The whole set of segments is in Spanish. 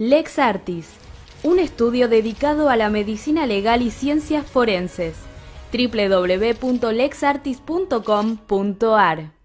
LexArtis, un estudio dedicado a la medicina legal y ciencias forenses. www.lexartis.com.ar.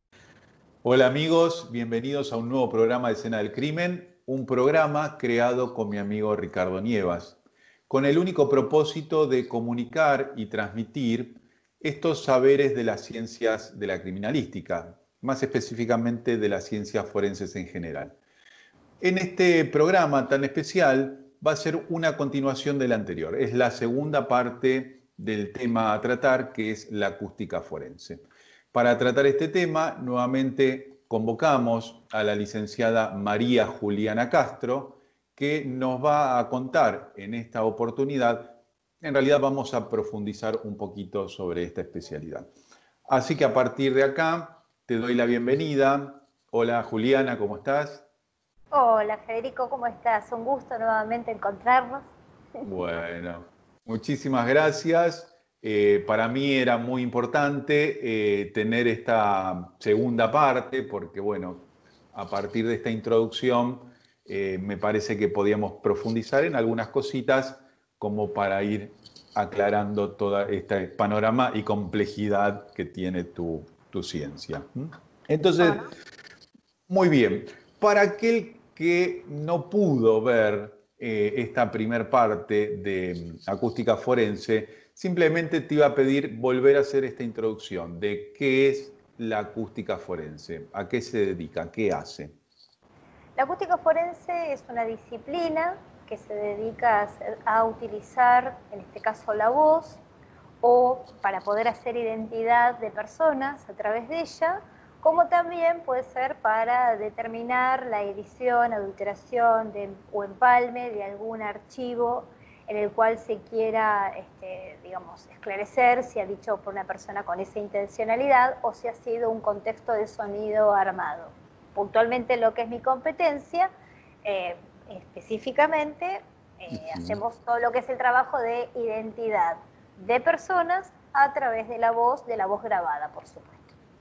Hola amigos, bienvenidos a un nuevo programa de Escena del Crimen, un programa creado con mi amigo Ricardo Nievas, con el único propósito de comunicar y transmitir estos saberes de las ciencias de la criminalística, más específicamente de las ciencias forenses en general. En este programa tan especial va a ser una continuación del anterior, es la segunda parte del tema a tratar, que es la acústica forense. Para tratar este tema, nuevamente convocamos a la licenciada María Juliana Castro, que nos va a contar en esta oportunidad. En realidad vamos a profundizar un poquito sobre esta especialidad. Así que a partir de acá te doy la bienvenida. Hola Juliana, ¿cómo estás? Hola Federico, ¿cómo estás? Un gusto nuevamente encontrarnos. Bueno, muchísimas gracias. Para mí era muy importante tener esta segunda parte porque, bueno, a partir de esta introducción me parece que podíamos profundizar en algunas cositas como para ir aclarando todo este panorama y complejidad que tiene tu ciencia. Entonces, ¿Cómo no? muy bien. Para aquel que no pudo ver esta primer parte de acústica forense, simplemente te iba a pedir volver a hacer esta introducción de qué es la acústica forense, a qué se dedica, qué hace. La acústica forense es una disciplina que se dedica a utilizar, en este caso, la voz, o para poder hacer identidad de personas a través de ella, como también puede ser para determinar la edición, adulteración o empalme de algún archivo en el cual se quiera, digamos, esclarecer si ha dicho por una persona con esa intencionalidad o si ha sido un contexto de sonido armado. Puntualmente lo que es mi competencia, específicamente, hacemos todo lo que es el trabajo de identidad de personas a través de la voz grabada, por supuesto.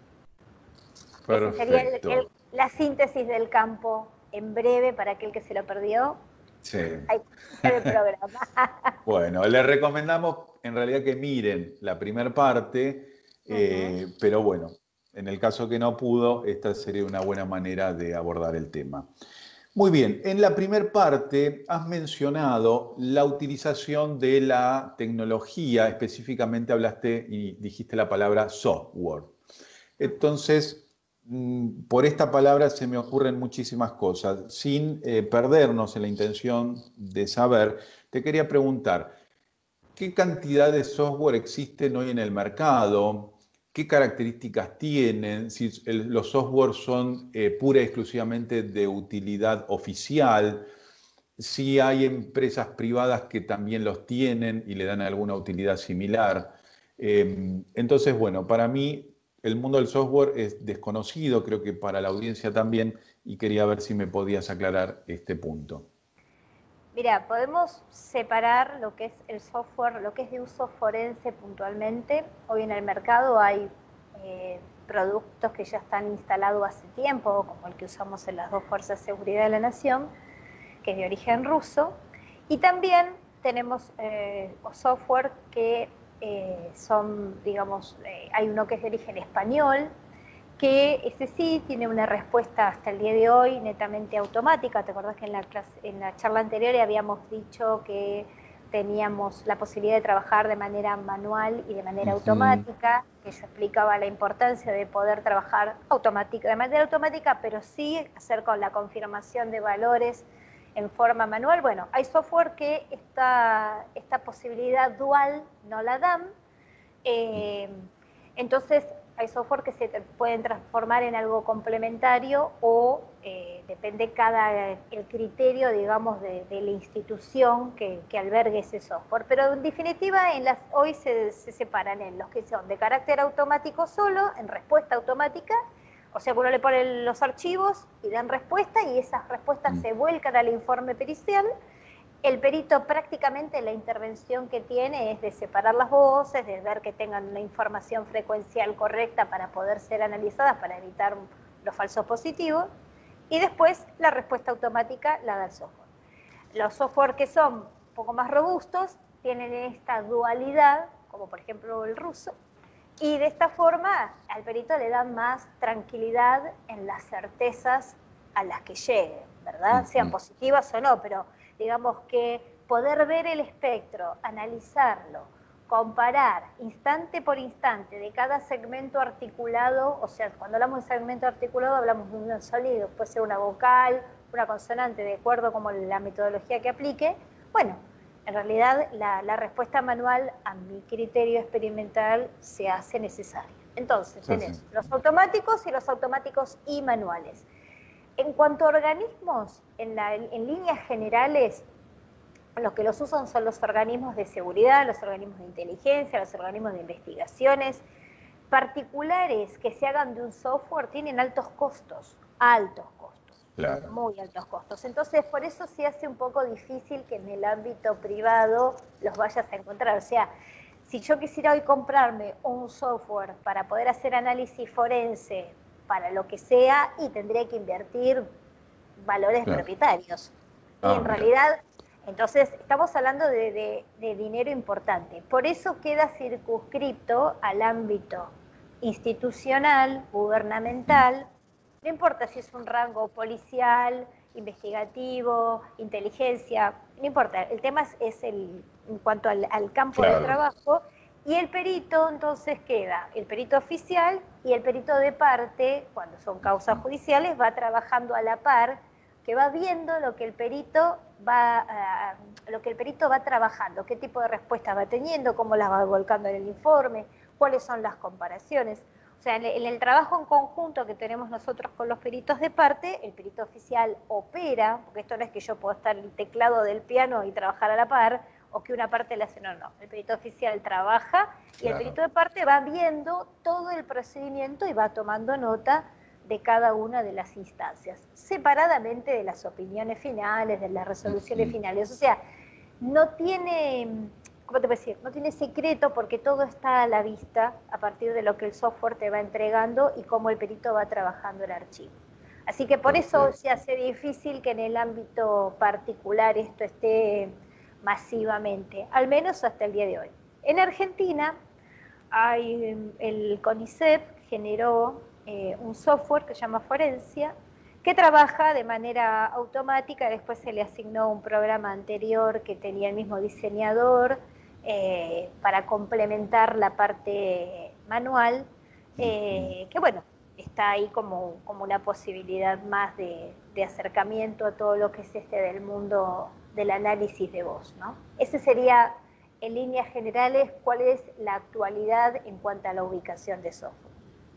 Perfecto. Esa sería la síntesis del campo en breve para aquel que se lo perdió. Sí. Hay que ver el programa. Bueno, les recomendamos en realidad que miren la primera parte, pero bueno, en el caso que no pudo, esta sería una buena manera de abordar el tema. Muy bien, en la primera parte has mencionado la utilización de la tecnología, específicamente hablaste y dijiste la palabra software. Entonces, por esta palabra se me ocurren muchísimas cosas. Sin perdernos en la intención de saber, te quería preguntar, ¿qué cantidad de software existen hoy en el mercado? ¿Qué características tienen? Si los software son pura y exclusivamente de utilidad oficial, si hay empresas privadas que también los tienen y le dan alguna utilidad similar. Entonces, bueno, para mí el mundo del software es desconocido, creo que para la audiencia también, y quería ver si me podías aclarar este punto. Mira, podemos separar lo que es el software, lo que es de uso forense puntualmente. Hoy en el mercado hay productos que ya están instalados hace tiempo, como el que usamos en las dos Fuerzas de Seguridad de la Nación, que es de origen ruso. Y también tenemos software que son, digamos, hay uno que es de origen español, que ese sí tiene una respuesta hasta el día de hoy netamente automática. ¿Te acordás que en la charla anterior habíamos dicho que teníamos la posibilidad de trabajar de manera manual y de manera automática? Que yo explicaba la importancia de poder trabajar de manera automática, pero sí hacer con la confirmación de valores en forma manual. Bueno, hay software que esta posibilidad dual no la dan. Entonces, hay software que se pueden transformar en algo complementario o depende el criterio, digamos, de la institución que albergue ese software. Pero en definitiva, hoy se separan en los que son de carácter automático solo, en respuesta automática, o sea que uno le pone los archivos y dan respuesta y esas respuestas se vuelcan al informe pericial. El perito prácticamente la intervención que tiene es de separar las voces, de ver que tengan una información frecuencial correcta para poder ser analizadas, para evitar los falsos positivos, y después la respuesta automática la da el software. Los software que son un poco más robustos tienen esta dualidad, como por ejemplo el ruso, y de esta forma al perito le dan más tranquilidad en las certezas a las que llegue, ¿verdad? Sean positivas o no, pero digamos que poder ver el espectro, analizarlo, comparar instante por instante de cada segmento articulado, o sea, cuando hablamos de segmento articulado hablamos de un sonido, puede ser una vocal, una consonante, de acuerdo como la metodología que aplique. Bueno, en realidad la respuesta manual, a mi criterio experimental, se hace necesaria. Entonces, tenés los automáticos y los automáticos y manuales. En cuanto a organismos, en líneas generales, los que los usan son los organismos de seguridad, los organismos de inteligencia, los organismos de investigaciones. Particulares que se hagan de un software tienen altos costos, claro, muy altos costos. Entonces, por eso se hace un poco difícil que en el ámbito privado los vayas a encontrar. O sea, si yo quisiera hoy comprarme un software para poder hacer análisis forense, para lo que sea, y tendría que invertir valores propietarios. Y en realidad, entonces, estamos hablando de dinero importante. Por eso queda circunscripto al ámbito institucional, gubernamental. No importa si es un rango policial, investigativo, inteligencia, no importa. El tema es en cuanto al campo de trabajo. Y el perito entonces queda, el perito oficial y el perito de parte, cuando son causas judiciales, va trabajando a la par, que va viendo lo que el perito va trabajando, qué tipo de respuestas va teniendo, cómo las va volcando en el informe, cuáles son las comparaciones. O sea, en el trabajo en conjunto que tenemos nosotros con los peritos de parte, el perito oficial opera, porque esto no es que yo puedo estar en el teclado del piano y trabajar a la par, o que una parte le hace, no. El perito oficial trabaja y el perito de parte va viendo todo el procedimiento y va tomando nota de cada una de las instancias, separadamente de las opiniones finales, de las resoluciones finales. O sea, no tiene, ¿cómo te puedo decir? No tiene secreto porque todo está a la vista a partir de lo que el software te va entregando y cómo el perito va trabajando el archivo. Así que por eso se hace difícil que en el ámbito particular esto esté masivamente, al menos hasta el día de hoy. En Argentina, el CONICET generó un software que se llama Forensia, que trabaja de manera automática. Después se le asignó un programa anterior que tenía el mismo diseñador para complementar la parte manual, que bueno, está ahí como una posibilidad más de acercamiento a todo lo que es del mundo del análisis de voz, ¿no? Ese sería, en líneas generales, cuál es la actualidad en cuanto a la ubicación de software.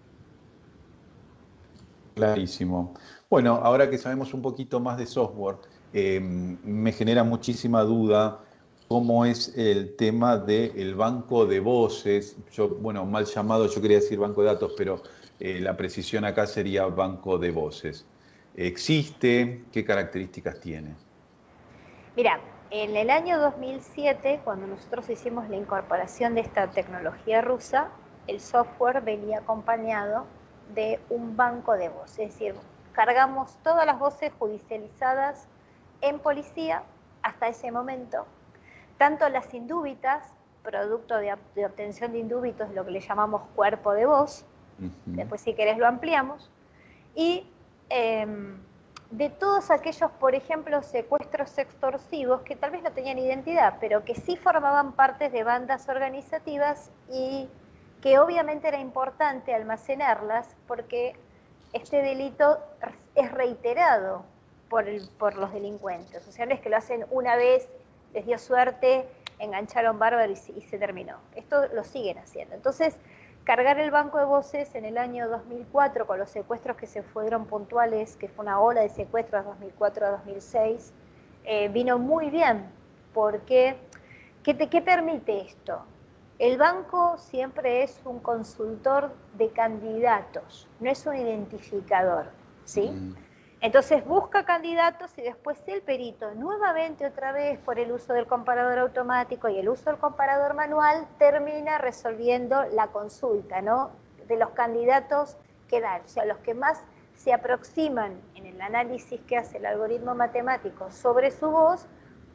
Clarísimo. Bueno, ahora que sabemos un poquito más de software, me genera muchísima duda cómo es el tema del banco de voces. Bueno, mal llamado, yo quería decir banco de datos, pero la precisión acá sería banco de voces. ¿Existe? ¿Qué características tiene? Mira, en el año 2007, cuando nosotros hicimos la incorporación de esta tecnología rusa, el software venía acompañado de un banco de voces, es decir, cargamos todas las voces judicializadas en policía hasta ese momento, tanto las indúbitas, producto de obtención de indúbitos, lo que le llamamos cuerpo de voz, después si querés lo ampliamos, y de todos aquellos, por ejemplo, secuestros extorsivos que tal vez no tenían identidad, pero que sí formaban parte de bandas organizativas y que obviamente era importante almacenarlas porque este delito es reiterado por los delincuentes. O sea, no es que lo hacen una vez, les dio suerte, engancharon bárbaro y se terminó. Esto lo siguen haciendo. Entonces, cargar el banco de voces en el año 2004 con los secuestros que se fueron puntuales, que fue una ola de secuestros 2004 a 2006, vino muy bien, porque ¿qué permite esto? El banco siempre es un consultor de candidatos, no es un identificador, ¿sí? Entonces busca candidatos y después el perito, nuevamente otra vez por el uso del comparador automático y el uso del comparador manual, termina resolviendo la consulta, ¿no? De los candidatos que dan, o sea, los que más se aproximan en el análisis que hace el algoritmo matemático sobre su voz,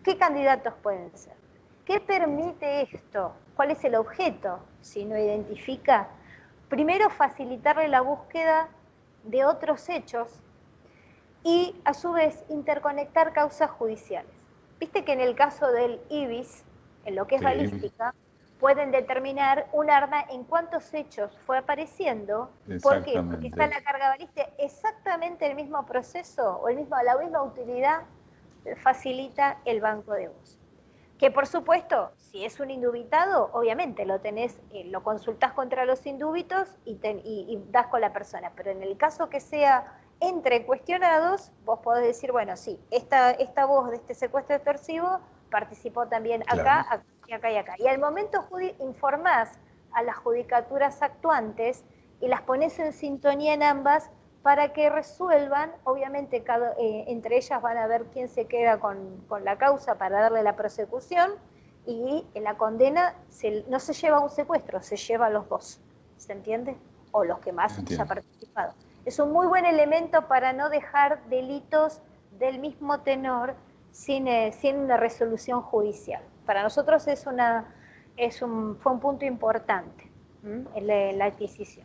¿Qué candidatos pueden ser? ¿Qué permite esto? ¿Cuál es el objeto? Si no identifica, primero facilitarle la búsqueda de otros hechos y a su vez interconectar causas judiciales. Viste que en el caso del IBIS, en lo que es balística, pueden determinar un arma en cuántos hechos fue apareciendo. ¿Por qué? Porque está la carga balística, exactamente el mismo proceso o la misma utilidad facilita el banco de voz. Que por supuesto, si es un indubitado, obviamente lo tenés, lo consultás contra los indúbitos y das con la persona. Pero en el caso que sea entre cuestionados, vos podés decir, bueno, sí, esta voz de este secuestro extorsivo participó también acá, acá y acá y acá. Y al momento informás a las judicaturas actuantes y las pones en sintonía en ambas para que resuelvan, obviamente entre ellas van a ver quién se queda con la causa para darle la persecución, y en la condena no se lleva un secuestro, se lleva a los dos, ¿se entiende? O los que más haya participado. Es un muy buen elemento para no dejar delitos del mismo tenor sin una resolución judicial. Para nosotros fue un punto importante en la adquisición.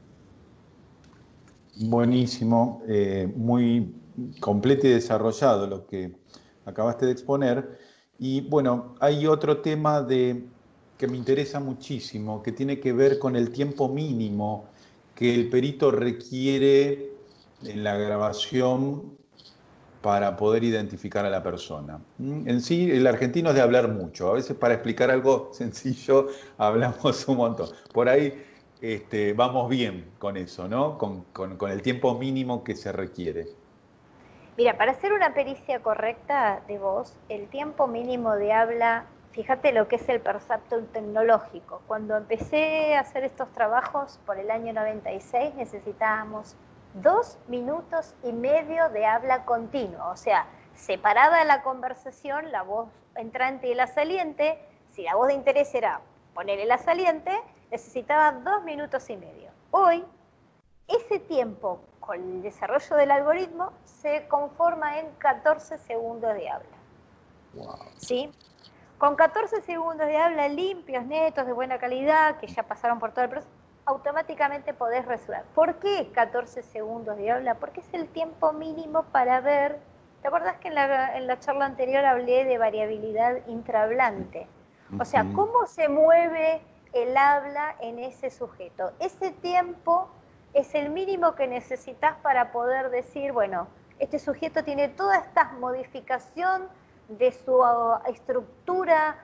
Buenísimo, muy completo y desarrollado lo que acabaste de exponer. Y bueno, hay otro tema que me interesa muchísimo, que tiene que ver con el tiempo mínimo que el perito requiere en la grabación para poder identificar a la persona. En sí, el argentino es de hablar mucho. A veces para explicar algo sencillo hablamos un montón. Por ahí vamos bien con eso, ¿no? Con el tiempo mínimo que se requiere. Mira, para hacer una pericia correcta de voz, el tiempo mínimo de habla, fíjate lo que es el percepto tecnológico. Cuando empecé a hacer estos trabajos por el año 96, necesitábamos 2 minutos y medio de habla continua, o sea, separada la conversación, la voz entrante y la saliente. Si la voz de interés era ponerle la saliente, necesitaba 2 minutos y medio. Hoy, ese tiempo, con el desarrollo del algoritmo, se conforma en 14 segundos de habla. Wow. ¿Sí? Con 14 segundos de habla limpios, netos, de buena calidad, que ya pasaron por todo el proceso, automáticamente podés resolver. ¿Por qué 14 segundos de habla? Porque es el tiempo mínimo para ver. ¿Te acordás que en la charla anterior hablé de variabilidad intrahablante? O sea, cómo se mueve el habla en ese sujeto. Ese tiempo es el mínimo que necesitas para poder decir, bueno, este sujeto tiene toda esta modificación de su estructura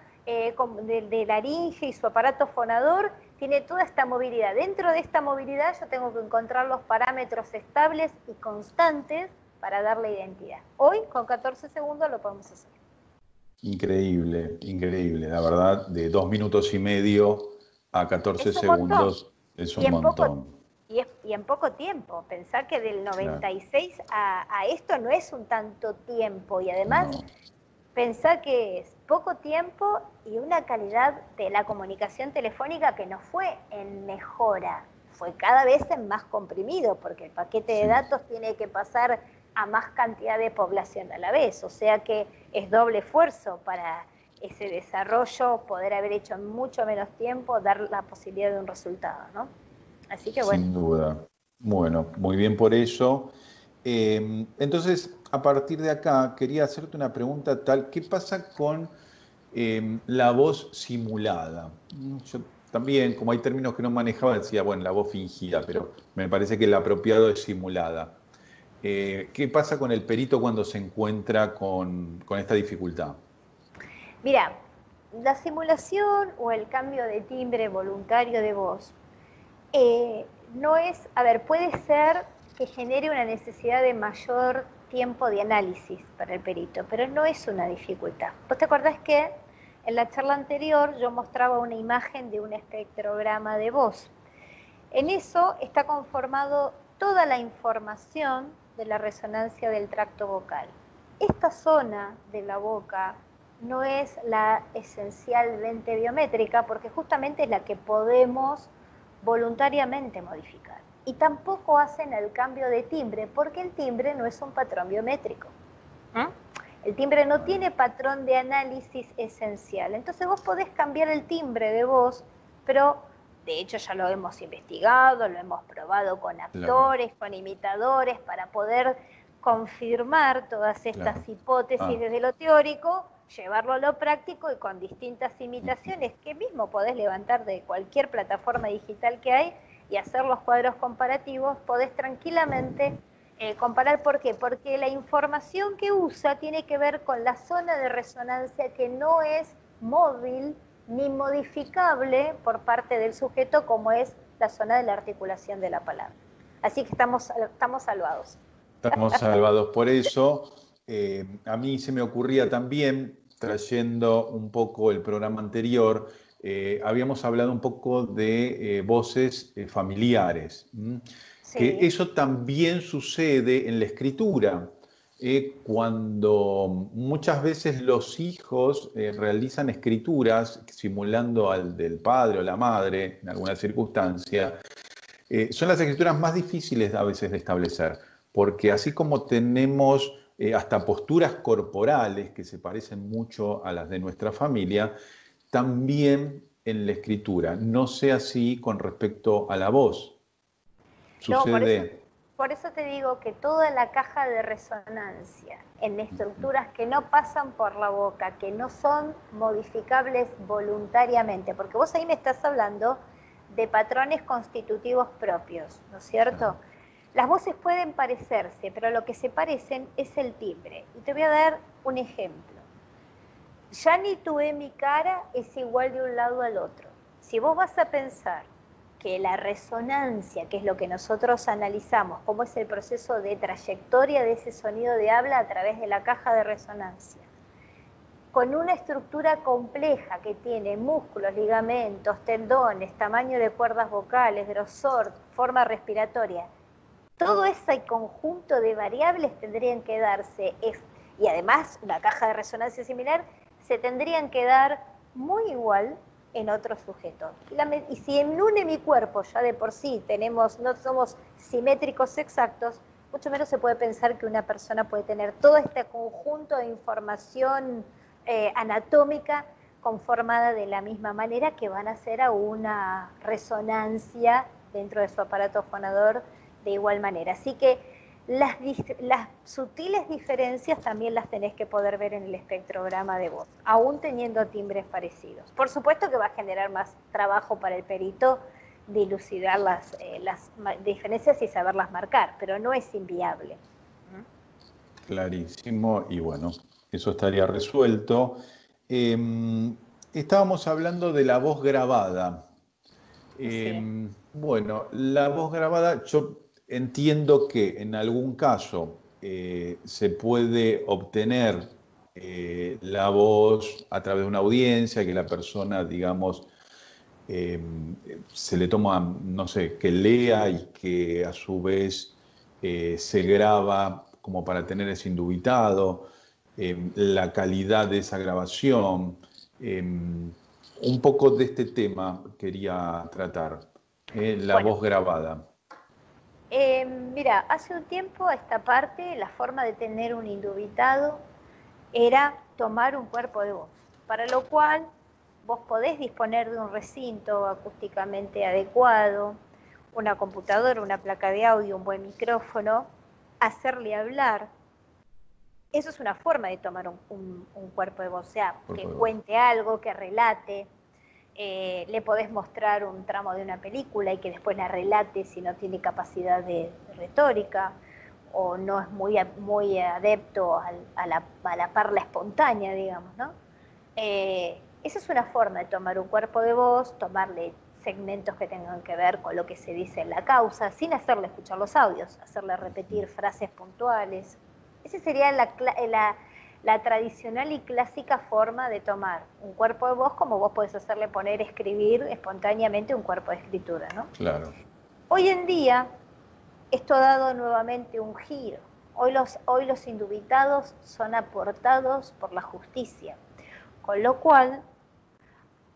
de laringe y su aparato fonador, tiene toda esta movilidad. Dentro de esta movilidad yo tengo que encontrar los parámetros estables y constantes para darle identidad. Hoy, con 14 segundos, lo podemos hacer. Increíble, increíble. La verdad, de 2 minutos y medio a 14 segundos es un montón. Y en poco tiempo. Pensar que del 96 a esto no es un tanto tiempo. Y además, pensar que es poco tiempo y una calidad de la comunicación telefónica que no fue en mejora, fue cada vez en más comprimido, porque el paquete de datos tiene que pasar a más cantidad de población a la vez. O sea que es doble esfuerzo para ese desarrollo, poder haber hecho en mucho menos tiempo, dar la posibilidad de un resultado, ¿no? Así que bueno. Sin duda. Bueno, muy bien por eso. Entonces, a partir de acá, quería hacerte una pregunta tal. ¿Qué pasa con la voz simulada? Yo también, como hay términos que no manejaba, decía, bueno, la voz fingida, pero me parece que el apropiado es simulada. ¿Qué pasa con el perito cuando se encuentra con esta dificultad? Mira, la simulación o el cambio de timbre voluntario de voz no es, puede ser que genere una necesidad de mayor tiempo de análisis para el perito, pero no es una dificultad. ¿Vos te acordás que en la charla anterior yo mostraba una imagen de un espectrograma de voz? En eso está conformado toda la información de la resonancia del tracto vocal. Esta zona de la boca no es la esencialmente biométrica porque justamente es la que podemos voluntariamente modificar. Y tampoco hacen el cambio de timbre porque el timbre no es un patrón biométrico. El timbre no tiene patrón de análisis esencial. Entonces vos podés cambiar el timbre de voz, pero de hecho ya lo hemos investigado, lo hemos probado con actores, con imitadores, para poder confirmar todas estas hipótesis desde lo teórico, llevarlo a lo práctico y con distintas imitaciones que mismo podés levantar de cualquier plataforma digital que hay y hacer los cuadros comparativos, podés tranquilamente comparar. ¿Por qué? Porque la información que usa tiene que ver con la zona de resonancia que no es móvil ni modificable por parte del sujeto, como es la zona de la articulación de la palabra. Así que estamos salvados. Estamos salvados por eso. A mí se me ocurría también, trayendo un poco el programa anterior, habíamos hablado un poco de voces familiares, Sí. que eso también sucede en la escritura, cuando muchas veces los hijos realizan escrituras simulando al del padre o la madre en alguna circunstancia. Son las escrituras más difíciles a veces de establecer, porque así como tenemos hasta posturas corporales que se parecen mucho a las de nuestra familia, también en la escritura. No sé así con respecto a la voz. Sucede. No, por eso te digo que toda la caja de resonancia en estructuras que no pasan por la boca, que no son modificables voluntariamente, porque vos ahí me estás hablando de patrones constitutivos propios, ¿no es cierto? Las voces pueden parecerse, pero lo que se parecen es el timbre. Y te voy a dar un ejemplo. Ya ni tu mi cara es igual de un lado al otro. Si vos vas a pensar que la resonancia, que es lo que nosotros analizamos, cómo es el proceso de trayectoria de ese sonido de habla a través de la caja de resonancia, con una estructura compleja que tiene músculos, ligamentos, tendones, tamaño de cuerdas vocales, grosor, forma respiratoria, todo ese conjunto de variables tendrían que darse, y además una caja de resonancia similar, se tendrían que dar muy igual en otro sujeto. Y si en un hemicuerpo ya de por sí no somos simétricos exactos, mucho menos se puede pensar que una persona puede tener todo este conjunto de información anatómica conformada de la misma manera, que van a hacer a una resonancia dentro de su aparato fonador de igual manera. Así que las sutiles diferencias también las tenés que poder ver en el espectrograma de voz, aún teniendo timbres parecidos. Por supuesto que va a generar más trabajo para el perito dilucidar las diferencias y saberlas marcar, pero no es inviable. Clarísimo, y bueno, eso estaría resuelto. Estábamos hablando de la voz grabada. Sí. Bueno, la voz grabada, yo entiendo que en algún caso se puede obtener la voz a través de una audiencia, que la persona, digamos, se le toma, no sé, que lea y que a su vez se graba como para tener ese indubitado, la calidad de esa grabación. Un poco de este tema quería tratar, la voz grabada. Mira, hace un tiempo a esta parte la forma de tener un indubitado era tomar un cuerpo de voz, para lo cual vos podés disponer de un recinto acústicamente adecuado, una computadora, una placa de audio, un buen micrófono, hacerle hablar. Eso es una forma de tomar un cuerpo de voz, o sea, que cuente algo, que relate. Le podés mostrar un tramo de una película y que después la relate si no tiene capacidad de retórica o no es muy adepto a la parla espontánea, digamos, ¿no? Esa es una forma de tomar un cuerpo de voz, tomarle segmentos que tengan que ver con lo que se dice en la causa, sin hacerle escuchar los audios, hacerle repetir frases puntuales. Esa sería la tradicional y clásica forma de tomar un cuerpo de voz, como vos podés hacerle poner, escribir espontáneamente un cuerpo de escritura, ¿no? Claro. Hoy en día, esto ha dado nuevamente un giro. Hoy los indubitados son aportados por la justicia, con lo cual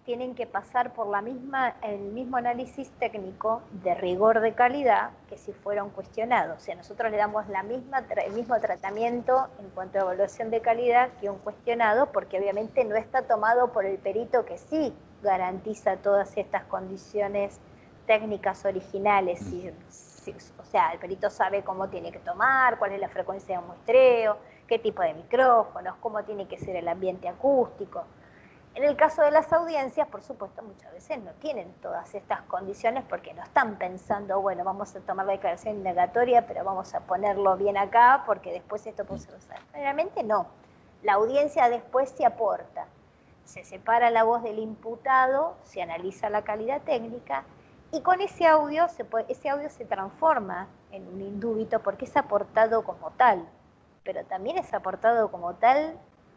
tienen que pasar por el mismo análisis técnico de rigor de calidad que si fueran cuestionados. O sea, nosotros le damos el mismo tratamiento en cuanto a evaluación de calidad que un cuestionado, porque obviamente no está tomado por el perito que sí garantiza todas estas condiciones técnicas originales. O sea, el perito sabe cómo tiene que tomar, cuál es la frecuencia de muestreo, qué tipo de micrófonos, cómo tiene que ser el ambiente acústico. En el caso de las audiencias, por supuesto, muchas veces no tienen todas estas condiciones porque no están pensando, bueno, vamos a tomar la declaración indagatoria, pero vamos a ponerlo bien acá porque después esto puede ser usado. Generalmente no. La audiencia después se aporta. Se separa la voz del imputado, se analiza la calidad técnica y con ese audio se transforma en un indúbito porque es aportado como tal. Pero también es aportado como tal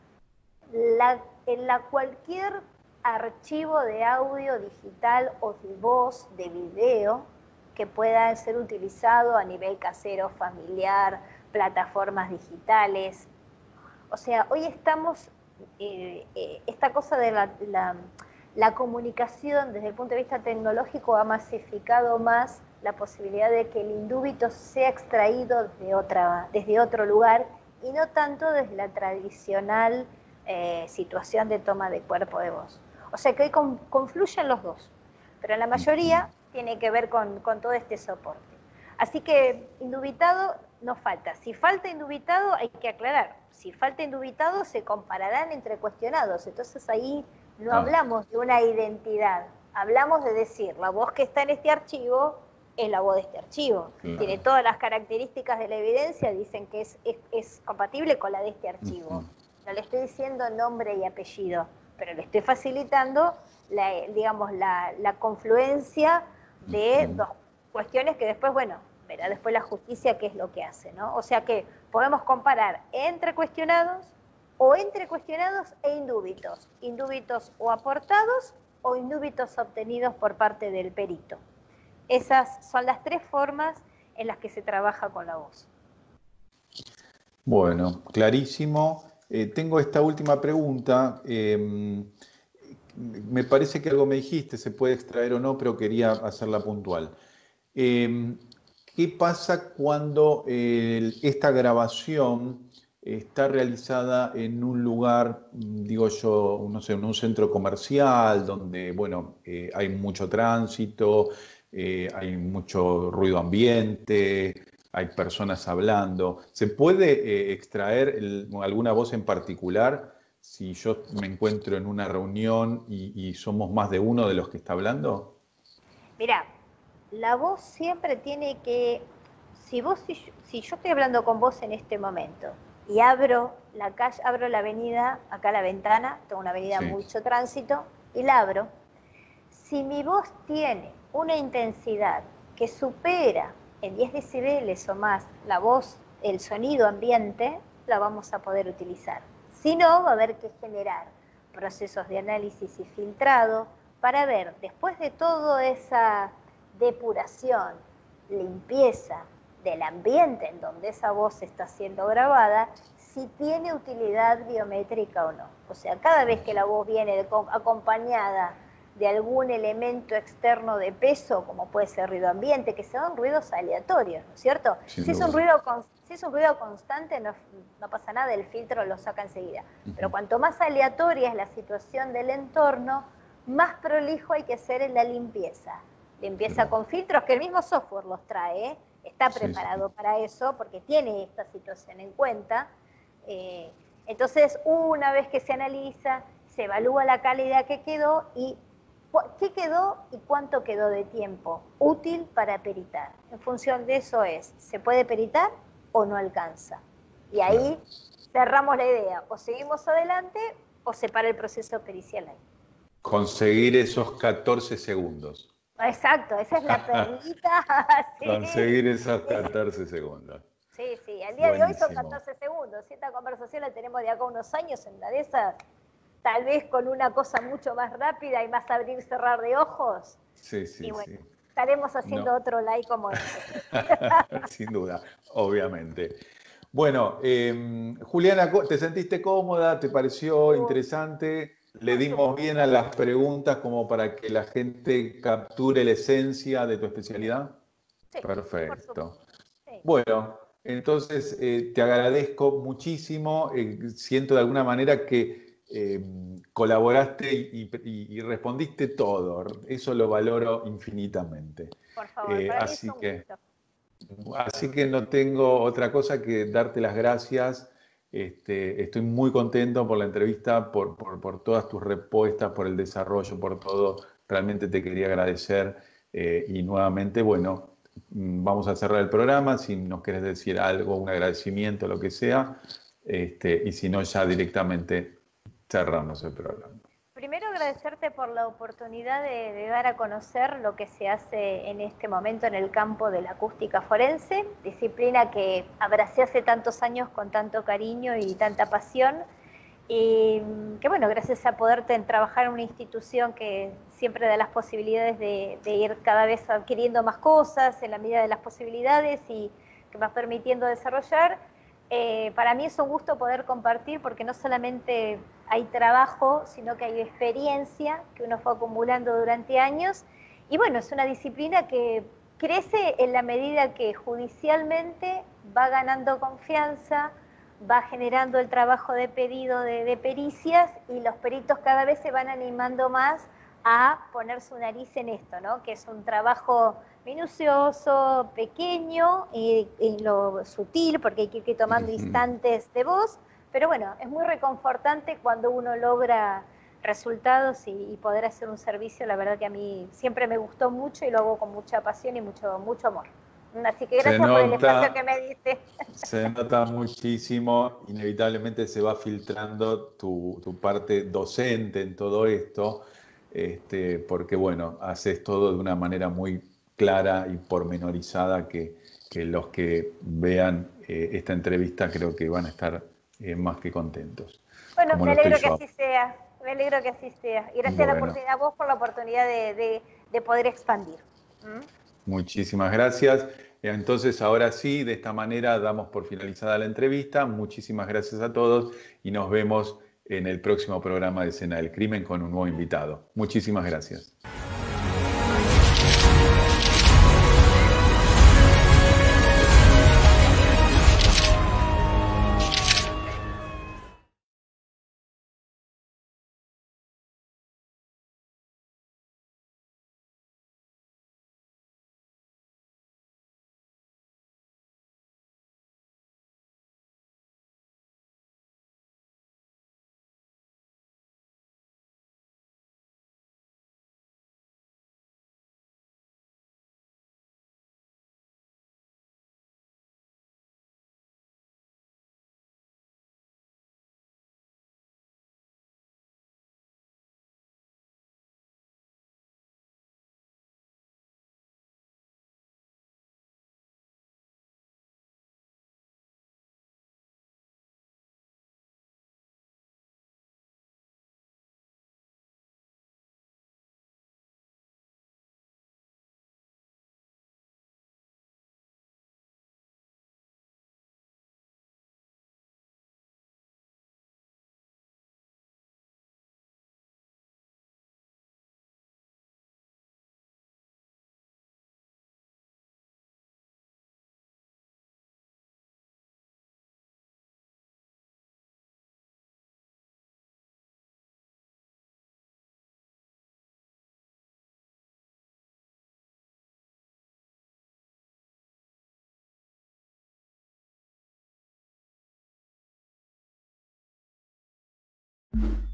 cualquier archivo de audio digital o de voz, de video, que pueda ser utilizado a nivel casero, familiar, plataformas digitales. O sea, hoy estamos, esta cosa de la comunicación desde el punto de vista tecnológico ha masificado más la posibilidad de que el indúbito sea extraído desde otro lugar y no tanto desde la tradicional situación de toma de cuerpo de voz. O sea que hoy confluyen los dos, pero la mayoría tiene que ver con todo este soporte. Así que indubitado no falta. Si falta indubitado hay que aclarar. Si falta indubitado se compararán entre cuestionados. Entonces ahí no hablamos de una identidad, hablamos de decir la voz que está en este archivo es la voz de este archivo. Tiene todas las características de la evidencia, dicen que es compatible con la de este archivo. No le estoy diciendo nombre y apellido, pero le estoy facilitando la confluencia de dos cuestiones que después, bueno, verá después la justicia qué es lo que hace, ¿no? O sea que podemos comparar entre cuestionados e indúbitos. Indúbitos o aportados o indúbitos obtenidos por parte del perito. Esas son las tres formas en las que se trabaja con la voz. Bueno, clarísimo. Tengo esta última pregunta. Me parece que algo me dijiste, se puede extraer o no, pero quería hacerla puntual. ¿Qué pasa cuando esta grabación está realizada en un lugar, digo yo, no sé, en un centro comercial donde, bueno, hay mucho tránsito, hay mucho ruido ambiente, hay personas hablando? ¿Se puede extraer alguna voz en particular si yo me encuentro en una reunión y somos más de uno de los que está hablando? Mirá, la voz siempre tiene que... Si yo estoy hablando con vos en este momento y abro la calle, abro la avenida, acá la ventana, tengo una avenida mucho tránsito, y la abro, si mi voz tiene una intensidad que supera en 10 decibeles o más la voz, el sonido ambiente, la vamos a poder utilizar. Si no, va a haber que generar procesos de análisis y filtrado para ver, después de toda esa depuración, limpieza del ambiente en donde esa voz está siendo grabada, si tiene utilidad biométrica o no. O sea, cada vez que la voz viene acompañada de algún elemento externo de peso, como puede ser ruido ambiente, que son ruidos aleatorios, ¿no es cierto? Si es un ruido constante, no pasa nada, el filtro lo saca enseguida. Pero cuanto más aleatoria es la situación del entorno, más prolijo hay que hacer en la limpieza. Limpieza con filtros que el mismo software los trae, ¿eh? Está preparado para eso, porque tiene esta situación en cuenta. Entonces, una vez que se analiza, se evalúa la calidad que quedó y qué quedó y cuánto quedó de tiempo útil para peritar. En función de eso ¿se puede peritar o no alcanza? Y ahí cerramos la idea, o seguimos adelante o se para el proceso pericial ahí. Conseguir esos 14 segundos. Exacto, esa es la perlita. Sí. Conseguir esos 14 segundos. Sí, el día de hoy son 14 segundos. Si esta conversación la tenemos de acá a unos años, en la de esas, tal vez con una cosa mucho más rápida y más abrir y cerrar de ojos. Sí. Y bueno, estaremos haciendo otro live como este. Sin duda, obviamente. Bueno, Juliana, ¿te sentiste cómoda? ¿Te pareció interesante? le dimos bien a las preguntas como para que la gente capture la esencia de tu especialidad. Sí, Perfecto. sí. Bueno, entonces te agradezco muchísimo. Siento de alguna manera que colaboraste y respondiste todo. Eso lo valoro infinitamente. Por favor, para mí es Así un que... gusto. Así que no tengo otra cosa que darte las gracias. Estoy muy contento por la entrevista, por todas tus respuestas, por el desarrollo, por todo. Realmente te quería agradecer. Y nuevamente, bueno, vamos a cerrar el programa. Si nos querés decir algo, un agradecimiento, lo que sea. Y si no, ya directamente cerramos el programa. Primero agradecerte por la oportunidad de dar a conocer lo que se hace en este momento en el campo de la acústica forense, disciplina que abracé hace tantos años con tanto cariño y tanta pasión, y que bueno, gracias a poder trabajar en una institución que siempre da las posibilidades de ir cada vez adquiriendo más cosas en la medida de las posibilidades y que va permitiendo desarrollar. Para mí es un gusto poder compartir porque no solamente hay trabajo, sino que hay experiencia que uno fue acumulando durante años. Y bueno, es una disciplina que crece en la medida que judicialmente va ganando confianza, va generando el trabajo de pedido de pericias y los peritos cada vez se van animando más a poner su nariz en esto, ¿no? Que es un trabajo minucioso, pequeño y lo sutil, porque hay que ir tomando instantes de voz, pero bueno, es muy reconfortante cuando uno logra resultados y poder hacer un servicio. La verdad que a mí siempre me gustó mucho y lo hago con mucha pasión y mucho, mucho amor. Así que gracias por el espacio que me diste. Se nota muchísimo, inevitablemente se va filtrando tu parte docente en todo esto, porque bueno, haces todo de una manera muy clara y pormenorizada que los que vean esta entrevista creo que van a estar más que contentos, Bueno, como me lo estoy alegro que yo. así sea, me alegro que así sea. Y gracias Bueno, a vos por la oportunidad de poder expandir. muchísimas gracias. Entonces, ahora sí, de esta manera damos por finalizada la entrevista. Muchísimas gracias a todos y nos vemos en el próximo programa de Escena del Crimen con un nuevo invitado. Muchísimas gracias. Mm.